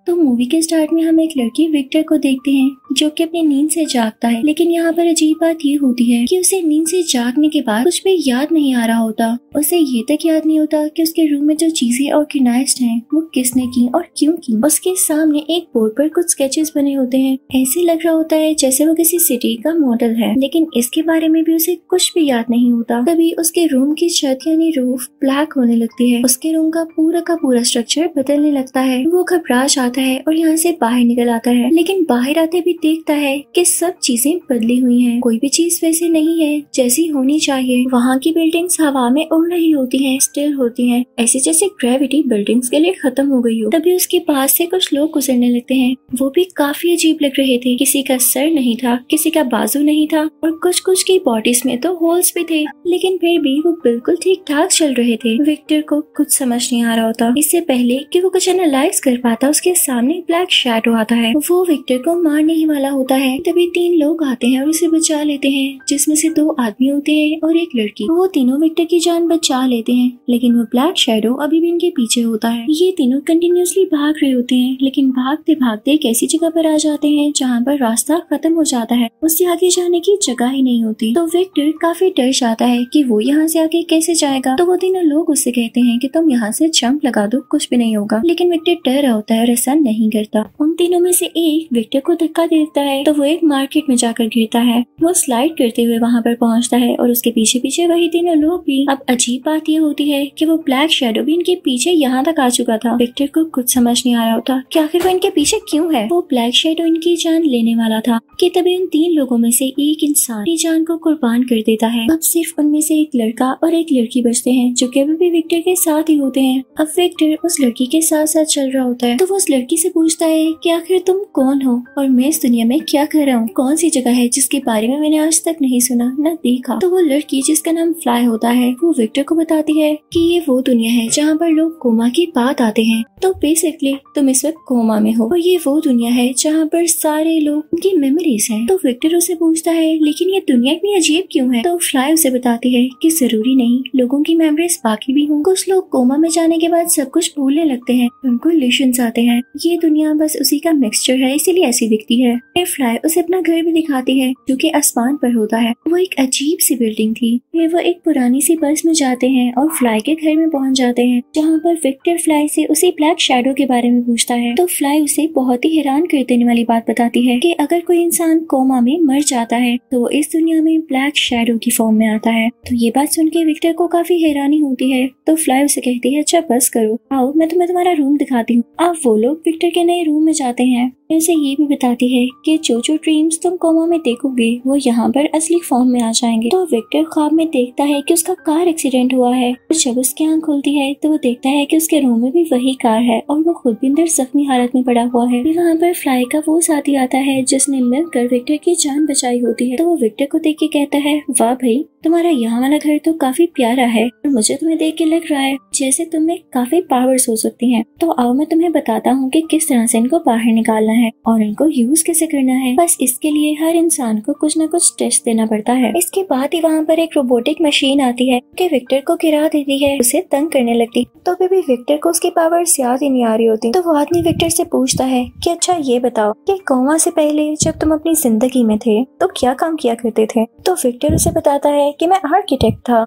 तो मूवी के स्टार्ट में हम एक लड़की विक्टर को देखते हैं जो कि अपनी नींद से जागता है, लेकिन यहाँ पर अजीब बात ये होती है कि उसे नींद से जागने के बाद कुछ भी याद नहीं आ रहा होता। उसे ये तक याद नहीं होता कि उसके रूम में जो चीजें ऑर्गेनाइज्ड हैं वो किसने की और क्यों की। उसके सामने एक बोर्ड पर कुछ स्केचेस बने होते हैं, ऐसे लग रहा होता है जैसे वो किसी सिटी का मॉडल है, लेकिन इसके बारे में भी उसे कुछ भी याद नहीं होता। तभी उसके रूम की छत यानी रूफ ब्लैक होने लगती है। उसके रूम का पूरा स्ट्रक्चर बदलने लगता है। वो घबरा जाता है और यहाँ से बाहर निकल आता है, लेकिन बाहर आते भी देखता है कि सब चीजें बदली हुई हैं। कोई भी चीज वैसे नहीं है जैसी होनी चाहिए। वहाँ की बिल्डिंग्स हवा में उड़ रही होती हैं, स्टिल होती हैं, ऐसे जैसे ग्रेविटी बिल्डिंग्स के लिए खत्म हो गई हो। तभी उसके पास से कुछ लोग गुजरने लगते हैं। वो भी काफी अजीब लग रहे थे। किसी का सर नहीं था, किसी का बाजू नहीं था और कुछ की बॉडीज में तो होल्स भी थे, लेकिन फिर भी वो बिल्कुल ठीक ठाक चल रहे थे। विक्टर को कुछ समझ नहीं आ रहा होता। इससे पहले कि वो कुछ एनालाइज कर पाता, उसके सामने ब्लैक शैडो आता है। वो विक्टर को मारने ही वाला होता है। तभी 3 लोग आते हैं और उसे बचा लेते हैं, जिसमें से 2 आदमी होते हैं और एक लड़की। वो तीनों विक्टर की जान बचा लेते हैं, लेकिन वो ब्लैक शैडो अभी भी इनके पीछे होता है। ये तीनों कंटिन्यूअसली भाग रहे होते हैं, लेकिन भागते भागते एक ऐसी जगह पर आ जाते हैं जहाँ पर रास्ता खत्म हो जाता है। उससे आगे जाने की जगह ही नहीं होती। तो विक्टर काफी डर जाता है कि वो यहाँ से आगे कैसे जाएगा। तो वो तीनों लोग उससे कहते हैं कि तुम यहाँ से जंप लगा दो, कुछ भी नहीं होगा, लेकिन विक्टर डर रहा होता है और ऐसा नहीं करता। उन तीनों में से एक विक्टर को धक्का देता है तो वो एक मार्केट में जाकर गिरता है। वो स्लाइड करते हुए वहाँ पर पहुँचता है और उसके पीछे पीछे वही तीनों लोग भी। अब अजीब बात ये होती है कि वो ब्लैक शैडो भी इनके पीछे यहाँ तक आ चुका था। विक्टर को कुछ समझ नहीं आ रहा होता कि आखिर वो इनके पीछे क्यों है। वो ब्लैक शैडो इनकी जान लेने वाला था कि तभी उन 3 लोगों में से एक इंसान अपनी जान को कुर्बान कर देता है। अब सिर्फ उनमें से एक लड़का और एक लड़की बचते हैं जो कि अभी भी विक्टर के साथ ही होते हैं। अब विक्टर उस लड़की के साथ साथ चल रहा होता है, तो वो उस लड़की से पूछता है कि आखिर तुम कौन हो और मैं इस दुनिया में क्या कर रहा हूँ। कौन सी जगह है जिसके बारे में मैंने आज तक नहीं सुना न देखा। तो वो लड़की जिसका नाम फ्लाई होता है वो विक्टर को बताती है कि ये वो दुनिया है जहाँ पर लोग कोमा की बात आते हैं। तो बेसिकली तुम इस वक्त कोमा में हो और ये वो दुनिया है जहाँ पर सारे लोग उनकी मेमोरीज हैं। तो विक्टर उसे पूछता है लेकिन ये दुनिया इतनी अजीब क्यों है। तो फ्लाई उसे बताती है कि जरूरी नहीं, लोगों की मेमोरीज बाकी भी हों। कुछ लोग कोमा में जाने के बाद सब कुछ भूलने लगते हैं, उनको इल्यूशंस आते हैं। ये दुनिया बस उसी का मिक्सचर है, इसीलिए ऐसी दिखती है। फिर फ्लाई उसे अपना घर भी दिखाती है जो कि आसमान पर होता है। वो एक अजीब सी बिल्डिंग थी। फिर वो एक पुरानी सी बस में जाते हैं और फ्लाई के घर में पहुंच जाते हैं, जहाँ पर विक्टर फ्लाई से उसी ब्लैक शैडो के बारे में पूछता है। तो फ्लाई उसे बहुत ही हैरान कर देने वाली बात बताती है कि अगर कोई इंसान कोमा में मर जाता है तो वो इस दुनिया में ब्लैक शैडो की फॉर्म में आता है। तो ये बात सुन के विक्टर को काफी हैरानी होती है। तो फ्लाई उसे कहती है अच्छा बस करो, आओ मैं तुम्हें तुम्हारा रूम दिखाती हूँ। अब वो लोग विक्टर के नए रूम में जाते हैं। उसे ये भी बताती है कि जो ड्रीम्स तुम कोमा में देखोगे वो यहाँ पर असली फॉर्म में आ जाएंगे। तो विक्टर ख्वाब में देखता है कि उसका कार एक्सीडेंट हुआ है। और जब उसकी आंख खुलती है तो वो देखता है कि उसके रूम में भी वही कार है और वो खुद भी अंदर जख्मी हालत में पड़ा हुआ है। फिर वहाँ पर फ्लाई का वो साथी आता है जिसने मिलकर विक्टर की जान बचाई होती है। तो वो विक्टर को देख के कहता है वाह भाई, तुम्हारा यहाँ वाला घर तो काफी प्यारा है और मुझे तुम्हें देख के लग रहा है जैसे तुम्हें काफी पावर्स हो सकती हैं। तो आओ मैं तुम्हें बताता हूँ कि किस तरह से इनको बाहर निकालना है और इनको यूज कैसे करना है। बस इसके लिए हर इंसान को कुछ न कुछ टेस्ट देना पड़ता है। इसके बाद ही वहाँ पर एक रोबोटिक मशीन आती है कि विक्टर को गिरा देती है, उसे तंग करने लगती। तो भी विक्टर को उसकी पावर्स याद ही नहीं आ रही होती। तो वो आदमी विक्टर से पूछता है कि अच्छा ये बताओ कि कोमा से पहले जब तुम अपनी जिंदगी में थे तो क्या काम किया करते थे। तो विक्टर उसे बताता है कि मैं आर्किटेक्ट था।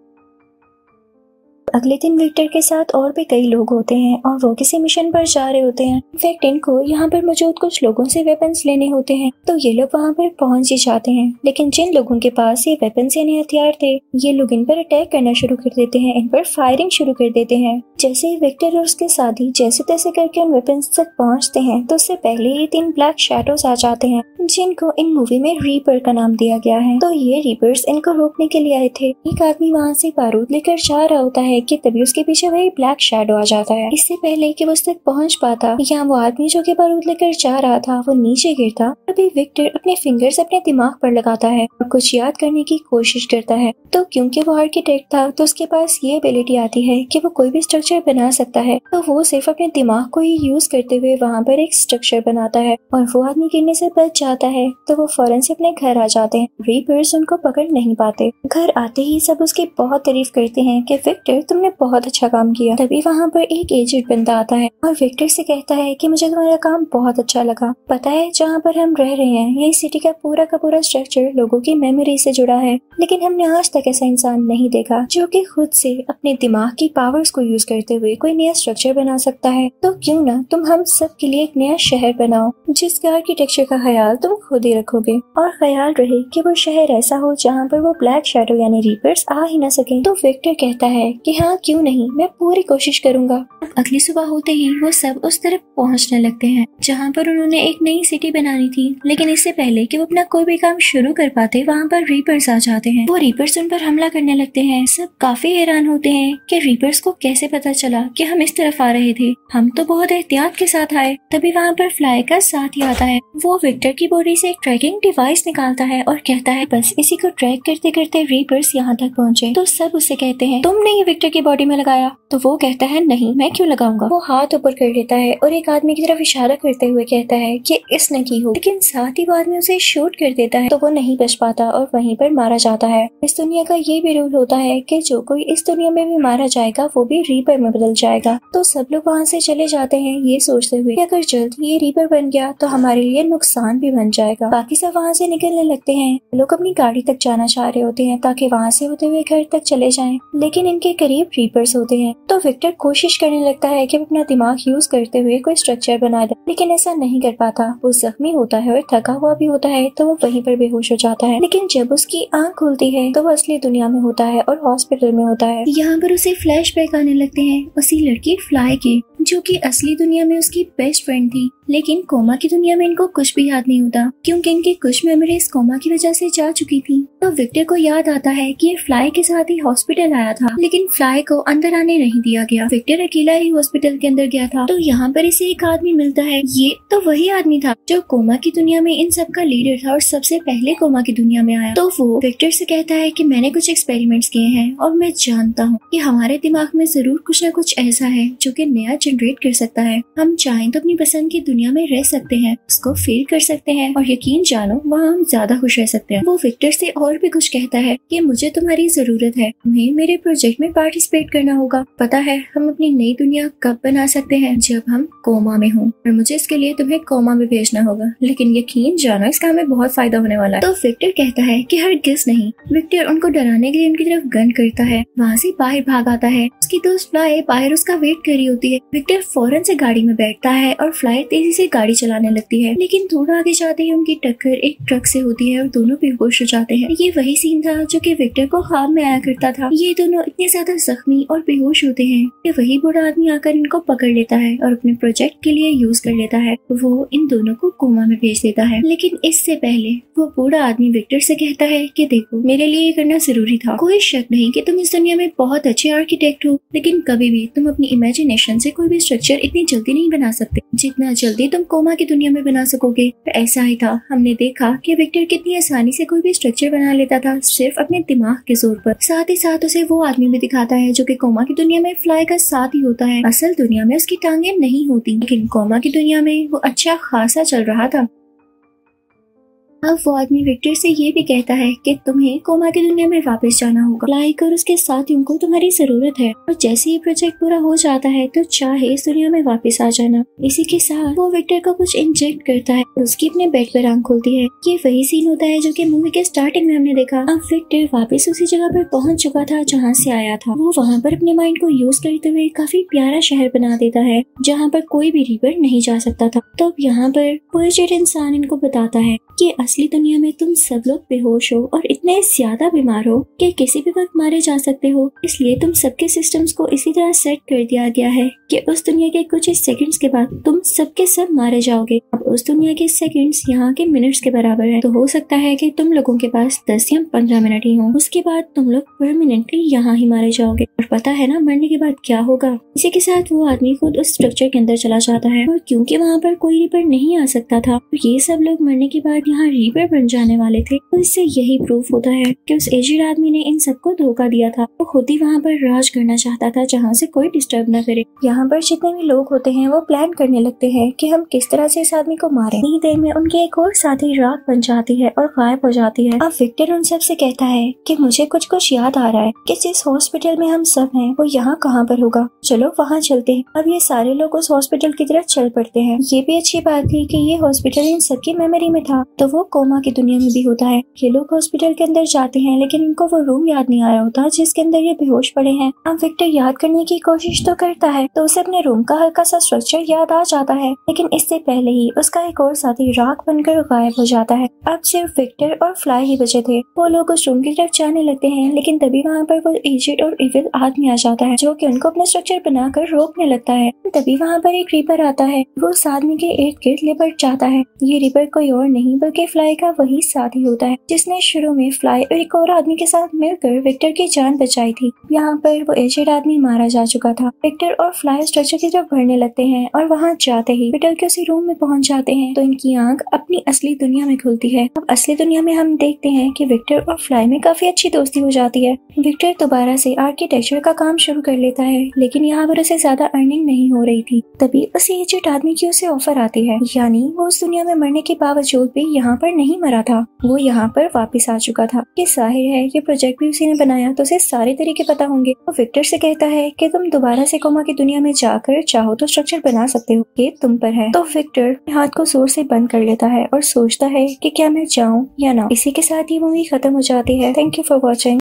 अगले दिन विक्टर के साथ और भी कई लोग होते हैं और वो किसी मिशन पर जा रहे होते हैं। इनफैक्ट इनको यहाँ पर मौजूद कुछ लोगों से वेपन्स लेने होते हैं। तो ये लोग वहाँ पर पहुँच ही जाते हैं, लेकिन जिन लोगों के पास ये वेपन्स यानी हथियार थे ये लोग इन पर अटैक करना शुरू कर देते हैं, इन पर फायरिंग शुरू कर देते हैं। जैसे ही विक्टर और उसके साथी जैसे तैसे करके उन वेपन्स तक पहुँचते हैं तो उससे पहले ये 3 ब्लैक शैडोज आ जाते हैं जिनको इन मूवी में रीपर का नाम दिया गया है। तो ये रीपर्स इनको रोकने के लिए आए थे। एक आदमी वहाँ से बारूद लेकर जा रहा होता है कि तभी उसके पीछे वही ब्लैक शैडो आ जाता है। इससे पहले कि वो उस तक पहुंच पाता, यहाँ वो आदमी जो कि बारूद लेकर जा रहा था वो नीचे गिरता। तभी विक्टर अपने फिंगर्स अपने दिमाग पर लगाता है और कुछ याद करने की कोशिश करता है। तो क्योंकि वो आर्किटेक्ट था तो उसके पास ये एबिलिटी आती है कि वो कोई भी स्ट्रक्चर बना सकता है। तो वो सिर्फ अपने दिमाग को ही यूज करते हुए वहाँ पर एक स्ट्रक्चर बनाता है और वो आदमी गिरने से बच जाता है। तो वो फौरन से अपने घर आ जाते हैं। रीपर्स उनको पकड़ नहीं पाते। घर आते ही सब उसकी बहुत तारीफ करते हैं कि विक्टर तुमने बहुत अच्छा काम किया। तभी वहाँ पर एक एजेड बंदा आता है और विक्टर से कहता है कि मुझे तुम्हारा काम बहुत अच्छा लगा। पता है जहाँ पर हम रह रहे हैं यही सिटी का पूरा स्ट्रक्चर लोगों की मेमोरी से जुड़ा है, लेकिन हमने आज तक ऐसा इंसान नहीं देखा जो कि खुद से अपने दिमाग की पावर्स को यूज करते हुए कोई नया स्ट्रक्चर बना सकता है। तो क्यों ना तुम हम सब के लिए एक नया शहर बनाओ जिसके आर्किटेक्चर का ख्याल तुम खुद ही रखोगे, और ख्याल रहे कि वो शहर ऐसा हो जहाँ पर वो ब्लैक शैडो यानी रीपर्स आ ही ना सके। तो विक्टर कहता है कि हाँ क्यों नहीं, मैं पूरी कोशिश करूंगा। अगली सुबह होते ही वो सब उस तरफ पहुंचने लगते हैं जहाँ पर उन्होंने एक नई सिटी बनानी थी, लेकिन इससे पहले कि वो अपना कोई भी काम शुरू कर पाते वहाँ पर रीपर्स आ जाते हैं। वो रीपर्स उन पर हमला करने लगते हैं। सब काफी हैरान होते हैं कि रीपर्स को कैसे पता चला कि हम इस तरफ आ रहे थे, हम तो बहुत एहतियात के साथ आए। तभी वहाँ पर फ्लाई का साथ ही आता है। वो विक्टर की बॉडी से एक ट्रैकिंग डिवाइस निकालता है और कहता है बस इसी को ट्रैक करते करते रीपर्स यहाँ तक पहुँचे। तो सब उससे कहते हैं तुमने ये विक्टर की बॉडी में लगाया। तो वो कहता है नहीं, मैं क्यों लगाऊंगा। वो हाथ ऊपर कर लेता है और एक आदमी की तरफ इशारा करते हुए कहता है कि इसने की हो, लेकिन साथ ही वो आदमी उसे शूट कर देता है। तो वो नहीं बच पाता और वहीं पर मारा जाता है। इस दुनिया का ये भी रूल होता है कि जो कोई इस दुनिया में भी मारा जाएगा वो भी रीपर में बदल जाएगा। तो सब लोग वहाँ से चले जाते हैं ये सोचते हुए कि अगर जल्द ये रीपर बन गया तो हमारे लिए नुकसान भी बन जाएगा। बाकी सब वहाँ से निकलने लगते हैं। लोग अपनी गाड़ी तक जाना चाह रहे होते हैं ताकि वहाँ से होते हुए घर तक चले जाएं, लेकिन इनके करीब रीपर्स होते हैं। तो विक्टर कोशिश करने लगता है कि अपना दिमाग यूज करते हुए कोई स्ट्रक्चर बना दे, लेकिन ऐसा नहीं कर पाता। वो जख्मी होता है और थका हुआ भी होता है, तो वो वहीं पर बेहोश हो जाता है। लेकिन जब उसकी आंख खुलती है तो वो असली दुनिया में होता है और हॉस्पिटल में होता है। यहाँ पर उसे फ्लैशबैक आने लगते हैं उसी लड़की फ्लाई के, जो कि असली दुनिया में उसकी बेस्ट फ्रेंड थी, लेकिन कोमा की दुनिया में इनको कुछ भी याद नहीं होता क्योंकि इनकी कुछ मेमोरीज कोमा की वजह से जा चुकी थी। तो विक्टर को याद आता है कि ये फ्लाई के साथ ही हॉस्पिटल आया था, लेकिन फ्लाई को अंदर आने नहीं दिया गया। विक्टर अकेला ही हॉस्पिटल के अंदर गया था। तो यहाँ पर इसे एक आदमी मिलता है। ये तो वही आदमी था जो कोमा की दुनिया में इन सब का लीडर था और सबसे पहले कोमा की दुनिया में आया। तो वो विक्टर से कहता है कि मैंने कुछ एक्सपेरिमेंट्स किए हैं और मैं जानता हूँ कि हमारे दिमाग में जरूर कुछ न कुछ ऐसा है जो कि नया जनरेट कर सकता है। हम चाहें तो अपनी पसंद की दुनिया में रह सकते हैं, उसको फील कर सकते हैं और यकीन जानो वहाँ हम ज्यादा खुश रह सकते हैं। वो विक्टर से और भी कुछ कहता है कि मुझे तुम्हारी जरूरत है, तुम्हें मेरे प्रोजेक्ट में पार्टिसिपेट करना होगा। पता है हम अपनी नई दुनिया कब बना सकते हैं, जब हम कोमा में हों, और मुझे इसके लिए तुम्हें कोमा में भेजना होगा, लेकिन यकीन जानो इसका हमें बहुत फायदा होने वाला है। तो विक्टर कहता है कि हरगिज़ नहीं। विक्टर उनको डराने के लिए उनकी तरफ गन करता है। वहाँ से बाहर भाग आता है। उसकी दोस्त फ्लाई बाहर उसका वेट कर रही होती है। विक्टर फौरन से गाड़ी में बैठता है और फ्लाई तेजी से गाड़ी चलाने लगती है, लेकिन थोड़ा आगे जाते ही उनकी टक्कर एक ट्रक से होती है और दोनों बेहोश हो जाते हैं। ये वही सीन था जो कि विक्टर को ख्वाब में आया करता था। ये दोनों इतने ज्यादा जख्मी और बेहोश होते हैं कि वही बूढ़ा आदमी आकर इनको पकड़ लेता है और अपने प्रोजेक्ट के लिए यूज कर लेता है। वो इन दोनों को कोमा में भेज देता है, लेकिन इससे पहले वो बूढ़ा आदमी विक्टर से कहता है कि देखो मेरे लिए ये करना जरूरी था। कोई शक नहीं कि तुम इस दुनिया में बहुत अच्छे आर्किटेक्ट हो, लेकिन कभी भी तुम अपनी इमेजिनेशन से कोई भी स्ट्रक्चर इतनी जल्दी नहीं बना सकते जितना जल्दी तुम कोमा की दुनिया में बना सकोगे। तो ऐसा ही था। हमने देखा कि विक्टर कितनी आसानी से कोई भी स्ट्रक्चर बना लेता था सिर्फ अपने दिमाग के जोर पर। साथ ही साथ उसे वो आदमी भी दिखाता है जो कि कोमा की दुनिया में फ्लाई का साथ ही होता है। असल दुनिया में उसकी टांगे नहीं होती, लेकिन कोमा की दुनिया में वो अच्छा खासा चल रहा था। अब वो आदमी विक्टर से ये भी कहता है कि तुम्हें कोमा की दुनिया में वापस जाना होगा। लाइक और उसके साथियों को तुम्हारी जरूरत है, और जैसे ये प्रोजेक्ट पूरा हो जाता है तो चाहे इस दुनिया में वापस आ जाना। इसी के साथ वो विक्टर को कुछ इंजेक्ट करता है और उसकी अपने बेड पर आंख खुलती है। ये वही सीन होता है जो कि मूवी के स्टार्टिंग में हमने देखा। अब विक्टर वापस उसी जगह पर पहुंच चुका था जहाँ से आया था। वो वहाँ पर अपने माइंड को यूज करते हुए काफी प्यारा शहर बना देता है जहाँ पर कोई भी रीपर नहीं जा सकता था। तो अब यहाँ पर कोई इंसान इनको बताता है कि असली दुनिया में तुम सब लोग बेहोश हो और इतने ज्यादा बीमार हो कि किसी भी वक्त मारे जा सकते हो। इसलिए तुम सबके सिस्टम्स को इसी तरह सेट कर दिया गया है कि उस दुनिया के कुछ सेकंड्स के बाद तुम सबके सब मारे जाओगे। अब उस दुनिया के सेकंड्स यहाँ के मिनट्स के बराबर है, तो हो सकता है कि तुम लोगों के पास 10 या 15 मिनट ही हो। उसके बाद तुम लोग परमानेंटली यहाँ ही मारे जाओगे। और पता है ना मरने के बाद क्या होगा। इसी के साथ वो आदमी खुद उस स्ट्रक्चर के अंदर चला जाता है, और क्योंकि वहाँ पर कोई रीपर नहीं आ सकता था, तो ये सब लोग मरने के बाद यहाँ रीपर बन जाने वाले थे। तो इससे यही प्रूफ होता है कि उस एजेड आदमी ने इन सबको धोखा दिया था। वो खुद ही वहाँ पर राज करना चाहता था जहाँ से कोई डिस्टर्ब न करे। यहाँ पर जितने भी लोग होते हैं वो प्लान करने लगते हैं कि हम किस तरह से इस आदमी को मारें। इतनी देर में उनकी एक और साथी राख बन जाती है और गायब हो जाती है। अब विक्टर उन सब से कहता है कि मुझे कुछ कुछ याद आ रहा है कि जिस हॉस्पिटल में हम सब हैं वो यहाँ कहाँ पर होगा, चलो वहाँ चलते हैं। अब ये सारे लोग उस हॉस्पिटल की तरफ चल पड़ते हैं। ये भी अच्छी बात थी कि ये हॉस्पिटल इन सबकी मेमोरी में था, तो वो कोमा की दुनिया में भी होता है। ये लोग हॉस्पिटल के अंदर जाते हैं लेकिन इनको वो रूम याद नहीं आ रहा होता जिसके अंदर ये बेहोश पड़े हैं। अब विक्टर याद करने की कोशिश तो करता है तो उसे अपने रूम का हल्का सा स्ट्रक्चर याद आ जाता है, लेकिन इससे पहले ही उसका एक और साथी राख बनकर गायब हो जाता है। अब सिर्फ विक्टर और फ्लाई ही बचे थे। वो लोग उस रूम की तरफ जाने लगते हैं लेकिन तभी वहाँ पर वो एजेड और इविल आदमी आ जाता है जो कि उनको अपना स्ट्रक्चर बनाकर रोकने लगता है। तभी वहाँ पर एक रीपर आता है। वो उस आदमी के इर्द गिर्द लिपट जाता है। ये रीपर कोई और नहीं बल्कि फ्लाई का वही साथी होता है जिसने शुरू में फ्लाई और एक और आदमी के साथ मिलकर विक्टर की जान बचाई थी। यहाँ पर वो एजेड आदमी मारा जा चुका था। विक्टर और फ्लाई स्ट्रक्चर की तरफ बढ़ने लगते हैं और वहाँ जाते ही विक्टर के उसी रूम में पहुँच जाते हैं तो इनकी आंख अपनी असली दुनिया में खुलती है। अब असली दुनिया में हम देखते हैं कि विक्टर और फ्लाई में काफी अच्छी दोस्ती हो जाती है। विक्टर दोबारा से आर्किटेक्चर का काम शुरू कर लेता है लेकिन यहाँ पर उसे ज्यादा अर्निंग नहीं हो रही थी। तभी उस एजेड आदमी की उसे ऑफर आती है, यानी वो उस दुनिया में मरने के बावजूद भी यहाँ पर नहीं मरा था, वो यहाँ पर वापस आ चुका था। ये जाहिर है ये प्रोजेक्ट भी उसी ने बनाया तो उसे सारे तरीके पता होंगे। वो विक्टर से कहता है कि तुम दोबारा से कोमा की दुनिया में जाकर चाहो तो स्ट्रक्चर बना सकते हो, ये तुम पर है। तो विक्टर हाथ को जोर से बंद कर लेता है और सोचता है कि क्या मैं जाऊँ या ना। इसी के साथ ही मूवी खत्म हो जाती है। Thank you for watching.